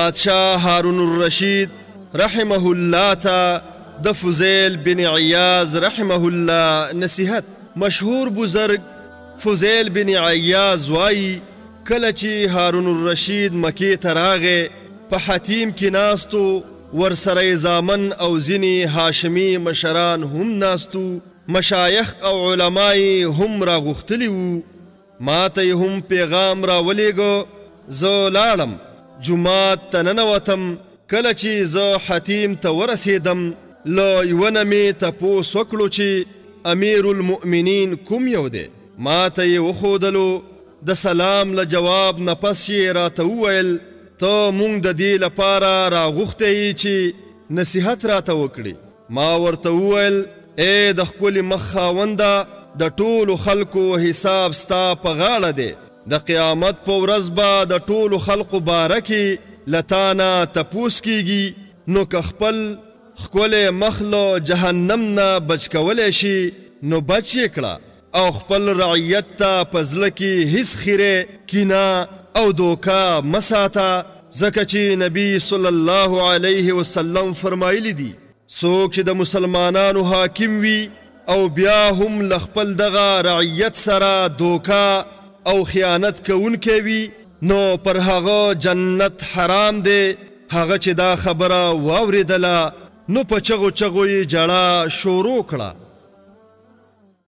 بادشاه هارون الرشید رحمه الله ته د فضیل بن عیاض رحمه الله نصیحت. مشهور بزرگ فضیل بن عیاض وایي کله چې هارون الرشید مکې ته راغی په حتیم کې ناستو، ورسره زامن او ځینې هاشمي مشران هم ناستو، مشایخ او علمای هم راغوښتلي وو. ما ته یې هم پیغام راولېږه. زه لاړم جومات ته ننوتم. کله چې زه حتیم ته ورسېدم له یوه نه مې تپوس وکړو چې امیر المؤمنین کوم یو دی. ما ته یې وښودلو. د سلام له جواب نه پس یې راته وویل ته مونږ د دې لپاره راغوښتی یې چې نصیحت راته وکړي. ما ورته وویل ای د ښکلي مخ خاونده، د ټولو خلکو حساب ستا په غاړه دی. د قیامت په ورځ به د ټولو خلقو باره کې له تا نه تپوس کیږي. نو که خپل ښکلی مخ له جهنم نه بچ کولی شي نو بچ یې کړه، او خپل رعیت ته په زړه کې هیڅ خیره، کینه او دوکه مه ساته، ځکه چې نبی صلی الله علیه وسلم فرمایلی دي څوک چې د مسلمانانو حاکم وي او بیا هم له خپل دغه رعیت سره دوکه او خیانت کوونکی وي نو پر هغه جنت حرام دی. هغه چې دا خبره واورېدله نو په چغو چغو یې جړه شروع کړه.